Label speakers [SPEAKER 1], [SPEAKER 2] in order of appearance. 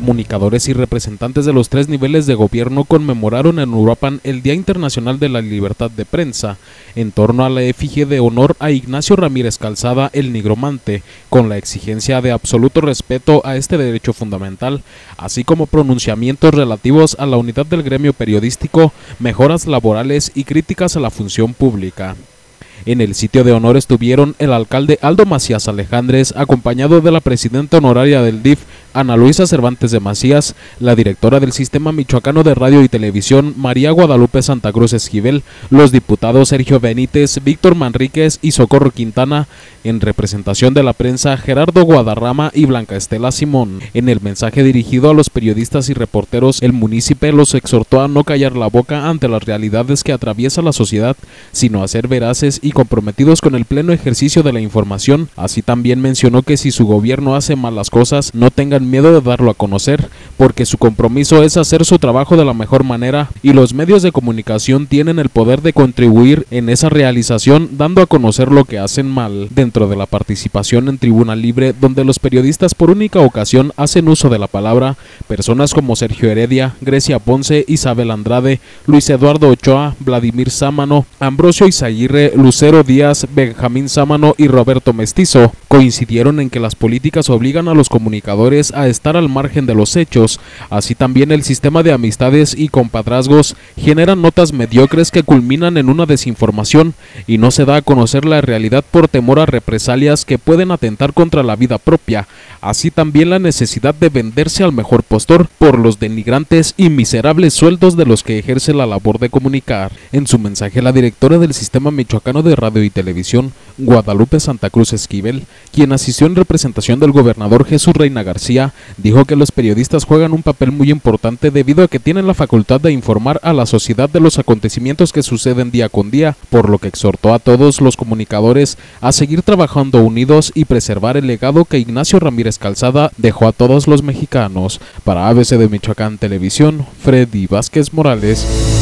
[SPEAKER 1] Comunicadores y representantes de los 3 niveles de gobierno conmemoraron en Uruapan el Día Internacional de la Libertad de Prensa, en torno a la efigie de honor a Ignacio Ramírez Calzada, el Nigromante, con la exigencia de absoluto respeto a este derecho fundamental, así como pronunciamientos relativos a la unidad del gremio periodístico, mejoras laborales y críticas a la función pública. En el sitio de honor estuvieron el alcalde Aldo Macías Alejandres, acompañado de la presidenta honoraria del DIF, Ana Luisa Cervantes de Macías, la directora del Sistema Michoacano de Radio y Televisión, María Guadalupe Santa Cruz Esquivel, los diputados Sergio Benítez, Víctor Manríquez y Socorro Quintana, en representación de la prensa Gerardo Guadarrama y Blanca Estela Simón. En el mensaje dirigido a los periodistas y reporteros, el munícipe los exhortó a no callar la boca ante las realidades que atraviesa la sociedad, sino a ser veraces y comprometidos con el pleno ejercicio de la información. Así también mencionó que si su gobierno hace malas cosas, no tengan miedo de darlo a conocer, porque su compromiso es hacer su trabajo de la mejor manera y los medios de comunicación tienen el poder de contribuir en esa realización, dando a conocer lo que hacen mal. Dentro de la participación en Tribuna Libre, donde los periodistas por única ocasión hacen uso de la palabra, personas como Sergio Heredia, Grecia Ponce, Isabel Andrade, Luis Eduardo Ochoa, Vladimir Sámano, Ambrosio Izaguirre, Lucero Díaz, Benjamín Sámano y Roberto Mestizo coincidieron en que las políticas obligan a los comunicadores a estar al margen de los hechos. Así también el sistema de amistades y compadrazgos generan notas mediocres que culminan en una desinformación y no se da a conocer la realidad por temor a represalias que pueden atentar contra la vida propia. Así también la necesidad de venderse al mejor postor por los denigrantes y miserables sueldos de los que ejerce la labor de comunicar. En su mensaje, la directora del Sistema Michoacano de Radio y Televisión, Guadalupe Santa Cruz Esquivel, quien asistió en representación del gobernador Jesús Reina García, dijo que los periodistas juegan un papel muy importante debido a que tienen la facultad de informar a la sociedad de los acontecimientos que suceden día con día, por lo que exhortó a todos los comunicadores a seguir trabajando unidos y preservar el legado que Ignacio Ramírez Calzada dejó a todos los mexicanos. Para ABC de Michoacán Televisión, Freddy Vázquez Morales.